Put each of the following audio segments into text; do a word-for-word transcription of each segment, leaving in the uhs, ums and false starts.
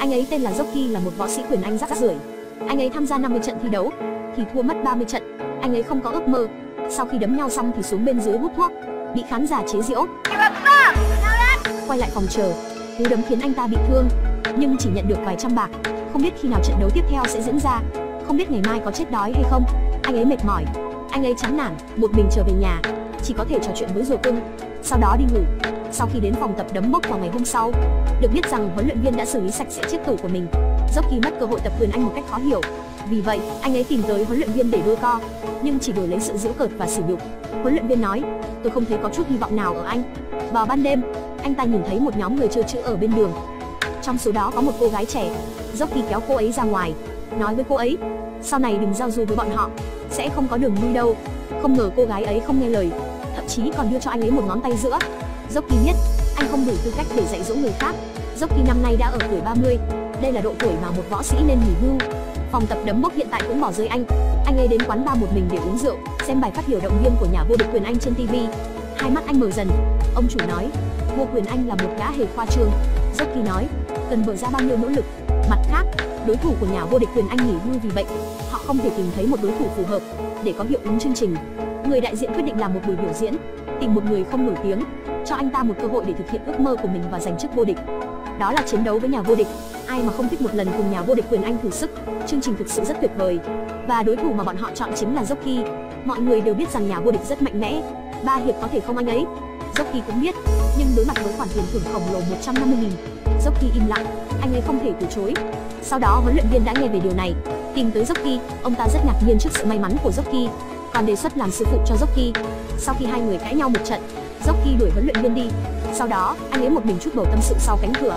Anh ấy tên là Rocky, là một võ sĩ quyền Anh rác rưởi. Anh ấy tham gia năm mươi trận thi đấu thì thua mất ba mươi trận. Anh ấy không có ước mơ. Sau khi đấm nhau xong thì xuống bên dưới hút thuốc, bị khán giả chế giễu. Quay lại phòng chờ, cú đấm khiến anh ta bị thương, nhưng chỉ nhận được vài trăm bạc. Không biết khi nào trận đấu tiếp theo sẽ diễn ra, không biết ngày mai có chết đói hay không. Anh ấy mệt mỏi, anh ấy chán nản, một mình trở về nhà, chỉ có thể trò chuyện với rùa cưng, sau đó đi ngủ. Sau khi đến phòng tập đấm bốc vào ngày hôm sau, được biết rằng huấn luyện viên đã xử lý sạch sẽ chiếc tủ của mình. Rocky mất cơ hội tập quyền Anh một cách khó hiểu. Vì vậy, anh ấy tìm tới huấn luyện viên để đôi co, nhưng chỉ đổi lấy sự giễu cợt và sỉ nhục. Huấn luyện viên nói, tôi không thấy có chút hy vọng nào ở anh. Vào ban đêm, anh ta nhìn thấy một nhóm người chơi chữ ở bên đường. Trong số đó có một cô gái trẻ. Rocky kéo cô ấy ra ngoài, nói với cô ấy, sau này đừng giao du với bọn họ, sẽ không có đường lui đâu. Không ngờ cô gái ấy không nghe lời, thậm chí còn đưa cho anh ấy một ngón tay giữa. Rocky biết anh không đủ tư cách để dạy dỗ người khác. Rocky năm nay đã ở tuổi ba mươi, đây là độ tuổi mà một võ sĩ nên nghỉ hưu. Phòng tập đấm bốc hiện tại cũng bỏ rơi anh. Anh ấy đến quán bar một mình để uống rượu, xem bài phát biểu động viên của nhà vô địch quyền Anh trên ti vi. Hai mắt anh mở dần. Ông chủ nói, vua quyền Anh là một gã hề khoa trương. Rocky nói, cần bỏ ra bao nhiêu nỗ lực. Mặt khác, đối thủ của nhà vô địch quyền Anh nghỉ hưu vì bệnh, họ không thể tìm thấy một đối thủ phù hợp để có hiệu ứng chương trình. Người đại diện quyết định làm một buổi biểu diễn, tìm một người không nổi tiếng, cho anh ta một cơ hội để thực hiện ước mơ của mình và giành chức vô địch. Đó là chiến đấu với nhà vô địch. Ai mà không thích một lần cùng nhà vô địch quyền Anh thử sức. Chương trình thực sự rất tuyệt vời, và đối thủ mà bọn họ chọn chính là Rocky. Mọi người đều biết rằng nhà vô địch rất mạnh mẽ, ba hiệp có thể không anh ấy. Rocky cũng biết, nhưng đối mặt với khoản tiền thưởng khổng lồ một trăm năm mươi nghìn, Rocky im lặng, anh ấy không thể từ chối. Sau đó huấn luyện viên đã nghe về điều này, tìm tới Rocky. Ông ta rất ngạc nhiên trước sự may mắn của Rocky, còn đề xuất làm sư phụ cho Rocky. Sau khi hai người cãi nhau một trận, Rocky đuổi huấn luyện viên đi. Sau đó, anh ấy một mình trút bầu tâm sự sau cánh cửa.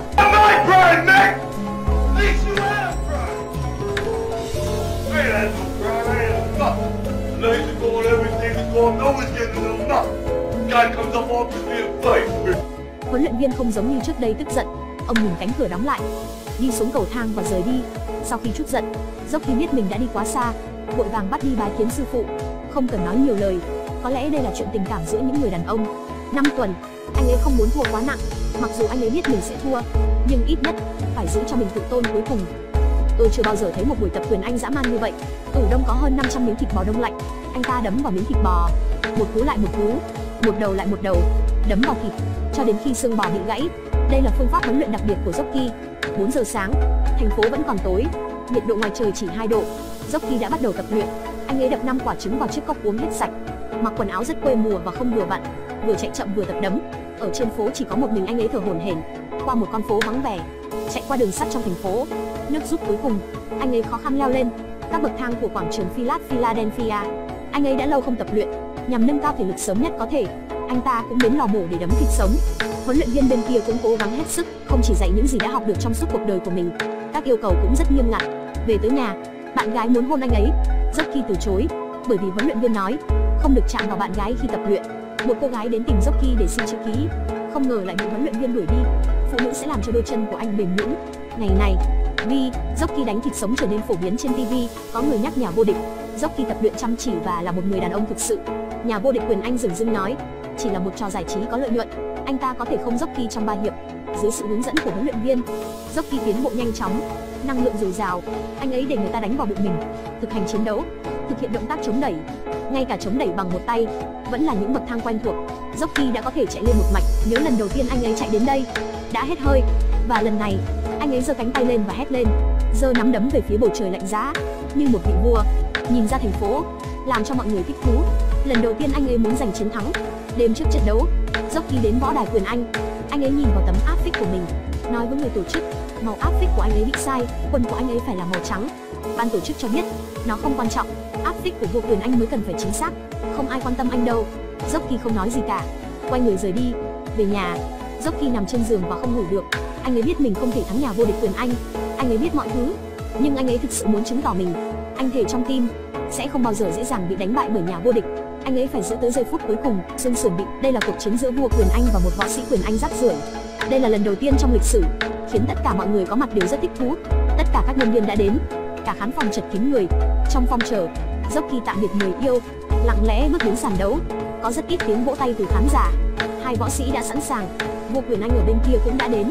Huấn luyện viên không giống như trước đây tức giận, ông nhìn cánh cửa đóng lại, đi xuống cầu thang và rời đi. Sau khi trút giận, Rocky biết mình đã đi quá xa, vội vàng bắt đi bái kiến sư phụ, không cần nói nhiều lời. Có lẽ đây là chuyện tình cảm giữa những người đàn ông. Năm tuần, anh ấy không muốn thua quá nặng. Mặc dù anh ấy biết mình sẽ thua, nhưng ít nhất phải giữ cho mình tự tôn cuối cùng. Tôi chưa bao giờ thấy một buổi tập quyền Anh dã man như vậy. Tủ đông có hơn năm trăm miếng thịt bò đông lạnh. Anh ta đấm vào miếng thịt bò, một cú lại một cú, một đầu lại một đầu, đấm vào thịt cho đến khi xương bò bị gãy. Đây là phương pháp huấn luyện đặc biệt của Rocky. bốn giờ sáng, thành phố vẫn còn tối, nhiệt độ ngoài trời chỉ hai độ. Rocky đã bắt đầu tập luyện. Anh ấy đập năm quả trứng vào chiếc cốc uống hết sạch, mặc quần áo rất quê mùa và không vừa vặn, vừa chạy chậm vừa tập đấm. Ở trên phố chỉ có một mình anh ấy thở hổn hển, qua một con phố vắng vẻ, chạy qua đường sắt trong thành phố. Nước rút cuối cùng, anh ấy khó khăn leo lên các bậc thang của quảng trường Philad Philadelphia. Anh ấy đã lâu không tập luyện, nhằm nâng cao thể lực sớm nhất có thể. Anh ta cũng đến lò mổ để đấm thịt sống. Huấn luyện viên bên kia cũng cố gắng hết sức, không chỉ dạy những gì đã học được trong suốt cuộc đời của mình, các yêu cầu cũng rất nghiêm ngặt. Về tới nhà, bạn gái muốn hôn anh ấy, Rocky từ chối, bởi vì huấn luyện viên nói không được chạm vào bạn gái khi tập luyện. Một cô gái đến tìm Rocky để xin chữ ký, không ngờ lại bị huấn luyện viên đuổi đi. Phụ nữ sẽ làm cho đôi chân của anh mềm nhũn. Ngày này, vì Rocky đánh thịt sống trở nên phổ biến trên ti vi, có người nhắc nhà vô địch, Rocky tập luyện chăm chỉ và là một người đàn ông thực sự. Nhà vô địch quyền Anh dửng dưng nói, chỉ là một trò giải trí có lợi nhuận, anh ta có thể không Rocky trong ba hiệp. Dưới sự hướng dẫn của huấn luyện viên, Rocky tiến bộ nhanh chóng, năng lượng dồi dào. Anh ấy để người ta đánh vào bụng mình, thực hành chiến đấu, thực hiện động tác chống đẩy, ngay cả chống đẩy bằng một tay, vẫn là những bậc thang quen thuộc. Rocky đã có thể chạy lên một mạch. Nhớ lần đầu tiên anh ấy chạy đến đây, đã hết hơi, và lần này, anh ấy giơ cánh tay lên và hét lên, giơ nắm đấm về phía bầu trời lạnh giá, như một vị vua, nhìn ra thành phố, làm cho mọi người thích thú. Lần đầu tiên anh ấy muốn giành chiến thắng. Đêm trước trận đấu, Rocky đến võ đài quyền Anh. Anh ấy nhìn vào tấm áp phích của mình, nói với người tổ chức, màu áp phích của anh ấy bị sai, quân của anh ấy phải là màu trắng. Ban tổ chức cho biết, nó không quan trọng, áp phích của vua quyền Anh mới cần phải chính xác, không ai quan tâm anh đâu. Rocky không nói gì cả, quay người rời đi. Về nhà, Rocky nằm trên giường và không ngủ được. Anh ấy biết mình không thể thắng nhà vô địch quyền Anh, anh ấy biết mọi thứ, nhưng anh ấy thực sự muốn chứng tỏ mình. Anh thề trong tim sẽ không bao giờ dễ dàng bị đánh bại bởi nhà vô địch. Anh ấy phải giữ tới giây phút cuối cùng. Xương sườn bị. Đây là cuộc chiến giữa vua quyền Anh và một võ sĩ quyền Anh rác rưởi. Đây là lần đầu tiên trong lịch sử, khiến tất cả mọi người có mặt đều rất thích thú. Tất cả các nhân viên đã đến, cả khán phòng chật kín người. Trong phòng chờ, Rocky tạm biệt người yêu, lặng lẽ bước đến sàn đấu. Có rất ít tiếng vỗ tay từ khán giả. Hai võ sĩ đã sẵn sàng. Vua quyền Anh ở bên kia cũng đã đến.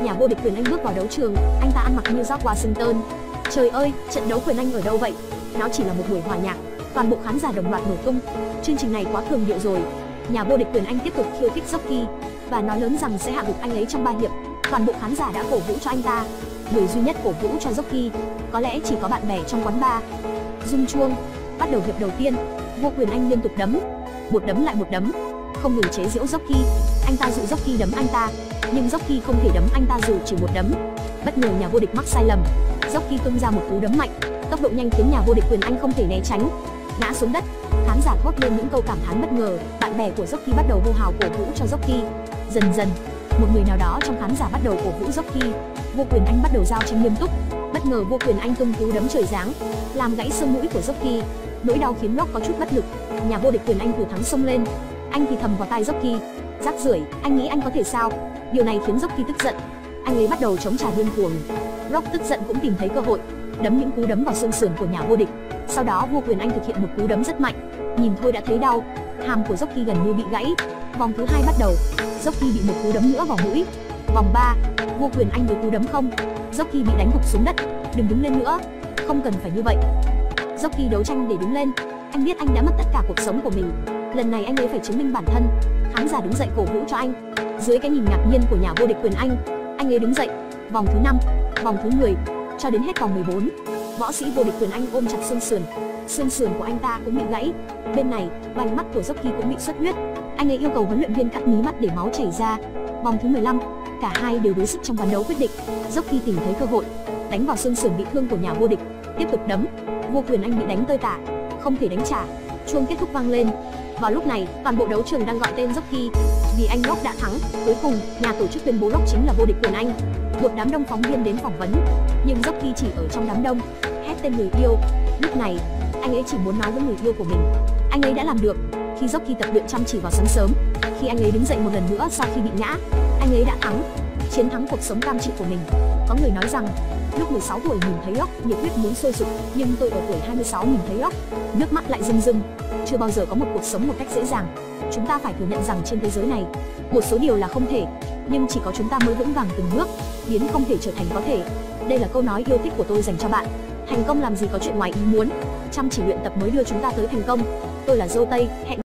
Nhà vô địch Quyền Anh bước vào đấu trường, anh ta ăn mặc như George Washington. Trời ơi, trận đấu Quyền Anh ở đâu vậy? Nó chỉ là một buổi hòa nhạc, toàn bộ khán giả đồng loạt nổ tung. Chương trình này quá cường điệu rồi. Nhà vô địch Quyền Anh tiếp tục khiêu khích Rocky và nói lớn rằng sẽ hạ gục anh ấy trong ba hiệp. Toàn bộ khán giả đã cổ vũ cho anh ta. Người duy nhất cổ vũ cho Rocky có lẽ chỉ có bạn bè trong quán bar. Rung chuông, bắt đầu hiệp đầu tiên. Vua Quyền Anh liên tục đấm, một đấm lại một đấm, không ngừng chế giễu Rocky. Anh ta dụ Rocky đấm anh ta, nhưng Rocky không thể đấm anh ta dù chỉ một đấm. Bất ngờ nhà vô địch mắc sai lầm, Rocky tung ra một cú đấm mạnh, tốc độ nhanh khiến nhà vô địch Quyền Anh không thể né tránh, ngã xuống đất. Khán giả thốt lên những câu cảm thán bất ngờ. Bạn bè của Rocky bắt đầu hô hào cổ vũ cho Rocky. Dần dần, một người nào đó trong khán giả bắt đầu cổ vũ Rocky. Vua Quyền Anh bắt đầu giao tranh nghiêm túc. Bất ngờ Vua Quyền Anh tung cú đấm trời giáng, làm gãy xương mũi của Rocky. Nỗi đau khiến Rock có chút bất lực. Nhà vô địch Quyền Anh thủ thắng xông lên. Anh thì thầm vào tai Rocky, rác rưởi, anh nghĩ anh có thể sao? Điều này khiến Rocky tức giận. Anh ấy bắt đầu chống trả điên cuồng. Rock tức giận cũng tìm thấy cơ hội, đấm những cú đấm vào xương sườn của nhà vô địch. Sau đó Vua Quyền Anh thực hiện một cú đấm rất mạnh, nhìn thôi đã thấy đau. Hàm của Rocky gần như bị gãy. Vòng thứ hai bắt đầu, Rocky bị một cú đấm nữa vào mũi. Vòng ba, Vua Quyền Anh với cú đấm không. Rocky bị đánh gục xuống đất. Đừng đứng lên nữa, không cần phải như vậy. Rocky đấu tranh để đứng lên. Anh biết anh đã mất tất cả cuộc sống của mình. Lần này anh ấy phải chứng minh bản thân. Khán giả đứng dậy cổ vũ cho anh. Dưới cái nhìn ngạc nhiên của nhà vô địch Quyền Anh, anh ấy đứng dậy. Vòng thứ năm, vòng thứ mười, cho đến hết vòng mười bốn, võ sĩ vô địch Quyền Anh ôm chặt xương sườn. Xương sườn của anh ta cũng bị gãy. Bên này, vành mắt của Rocky cũng bị xuất huyết. Anh ấy yêu cầu huấn luyện viên cắt mí mắt để máu chảy ra. Vòng thứ mười lăm, cả hai đều đối sức trong ván đấu quyết định. Rocky tìm thấy cơ hội, đánh vào xương sườn bị thương của nhà vô địch, tiếp tục đấm. Vua Quyền Anh bị đánh tơi tả, không thể đánh trả. Chuông kết thúc vang lên. Vào lúc này, toàn bộ đấu trường đang gọi tên Rocky, vì anh Rock đã thắng. Cuối cùng, nhà tổ chức tuyên bố Rock chính là vô địch Quyền Anh. Một đám đông phóng viên đến phỏng vấn, nhưng Rocky chỉ ở trong đám đông, hét tên người yêu. Lúc này, anh ấy chỉ muốn nói với người yêu của mình, anh ấy đã làm được. Khi Rocky tập luyện chăm chỉ vào sáng sớm, khi anh ấy đứng dậy một lần nữa sau khi bị ngã, anh ấy đã thắng, chiến thắng cuộc sống cam chịu của mình. Có người nói rằng, lúc mười sáu tuổi nhìn thấy Rock, nhiệt huyết muốn sôi sục, nhưng tôi ở tuổi hai mươi sáu nhìn thấy Rock, nước mắt lại rưng rưng. Chưa bao giờ có một cuộc sống một cách dễ dàng. Chúng ta phải thừa nhận rằng trên thế giới này, một số điều là không thể, nhưng chỉ có chúng ta mới vững vàng từng bước, biến không thể trở thành có thể. Đây là câu nói yêu thích của tôi dành cho bạn. Thành công làm gì có chuyện ngoài ý muốn, chăm chỉ luyện tập mới đưa chúng ta tới thành công. Tôi là Dô Tây, hẹn